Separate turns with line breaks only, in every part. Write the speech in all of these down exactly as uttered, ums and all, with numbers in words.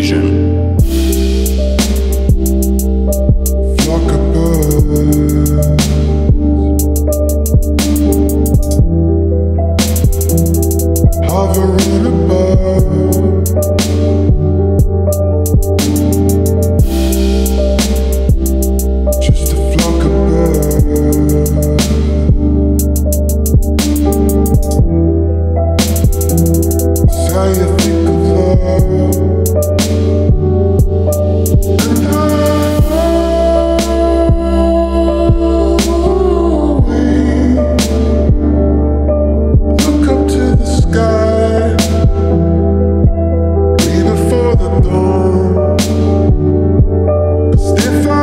vision.
Flock of birds, hovering above. Just a flock of birds. It's how you think of love. And I look up to the sky, way before the dawn. 'Cause if I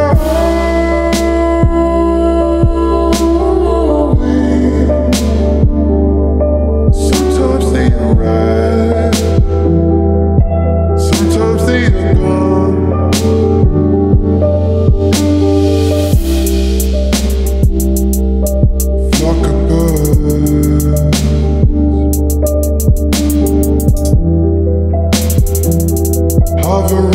wait, sometimes they arrive, sometimes they are gone. Flock of birds, hover